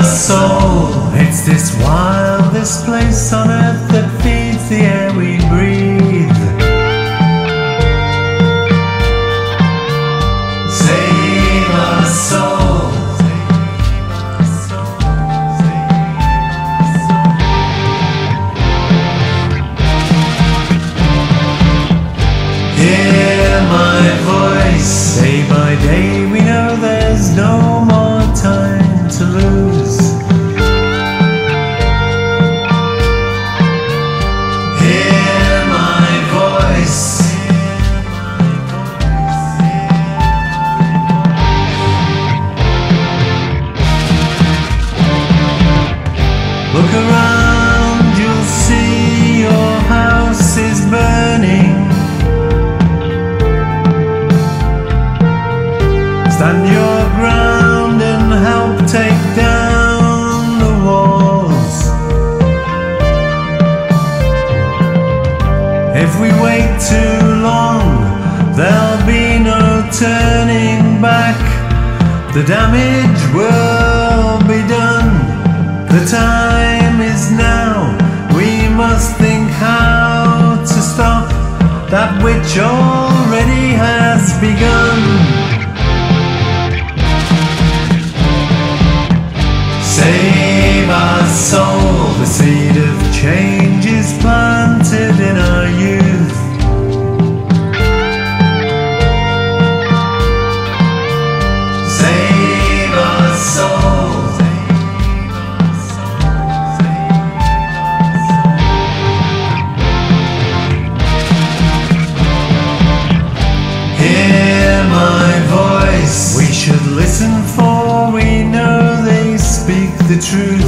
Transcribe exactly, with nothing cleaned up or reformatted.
soul. It's this wildest place on earth that feeds the air we breathe. Save our soul. Hear my voice. Day by day we know there's no more time to lose. Hear my voice. Look around, you'll see your house is burning. Stand your ground and help take down the walls. If we wait too long, there'll be no turning back. The damage will be done. The time is now. We must think how to stop that which already has begun. Save our soul. The seed of change is planted in our youth. Save our soul. Hear my voice. We should listen, for we know they speak the truth.